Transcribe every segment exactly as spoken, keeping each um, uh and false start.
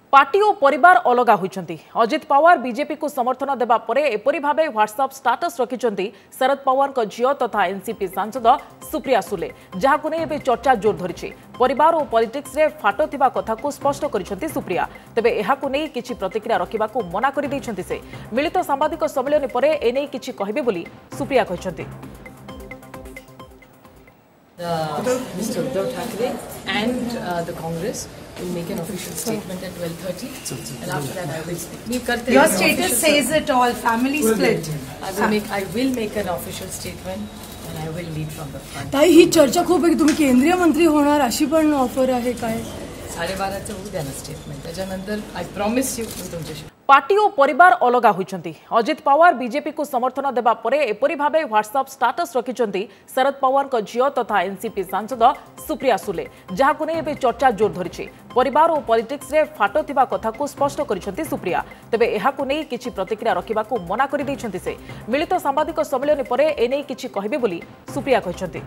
Party और परिवार अलग होइछंती। अजित पवार बीजेपी को समर्थन देबा परे एपरि भाबे व्हाट्सएप स्टेटस रखिछंती शरद पवार को झियो तथा एनसीपी सांसद सुप्रिया सुले, जहां नै एबे चर्चा जोर धरिछि। परिवार और पॉलिटिक्स रे फाटो थिबा कथा को स्पष्ट करिछंती सुप्रिया। तबे एहाकु नै किछि प्रतिक्रिया रखिबा को मना करि दैछंती से। मिलित सांबादिक सम्मेलन परे एनै किछि कहिबे बोली Supriya कहिछंती। Uh, Mister Uddhav Thackeray and uh, the Congress will make an official statement at twelve thirty, and after that I will speak. Your status says it all. Family split. I will make. I will make an official statement, and I will lead from the front. ताई ही चर्चा खूप आहे की तुम्ही केंद्रीय मंत्री होणार अशी पण ऑफर आहे काय? साढ़े बारह चे होऊ द्या ना स्टेटमेंट. त्याच्यानंतर I promise you मी तुमच्याशी. पार्टी और परिवार अलग होइछंती। अजित पवार बीजेपी को समर्थन देबा परे एपरि भाबे व्हाट्सएप स्टेटस रखिछंती शरद पवार को झियो तथा एनसीपी सांसद सुप्रिया सुले, जहां नै एबे चर्चा जोर धरिछि। परिवार और पॉलिटिक्स रे फाटो थिबा कथा को स्पष्ट करिछंती सुप्रिया। तबे एहाकु नै किछि प्रतिक्रिया रखिबा को मना करि दैछंती से। मिलित सांबादिक सम्मेलन परे एनै किछि कहिबे बोली Supriya कहिछंती।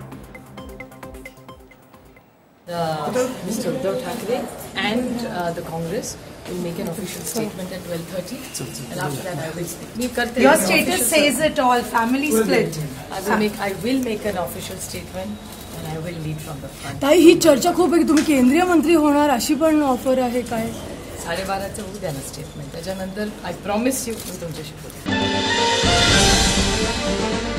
Uh, Mister Uddhav Thackeray and uh, the Congress will make an official statement at twelve thirty, and after that I will speak. Your status says it all. Family split. I will make. I will make an official statement, and I will lead from the front. ताई ही चर्चा खूप आहे की तुम्ही केंद्रीय मंत्री होणार अशी पण ऑफर आहे काय? साढ़े बारह चे होऊ द्या ना स्टेटमेंट. त्याच्यानंतर I promise you मी तुमच्याशी बोलेन.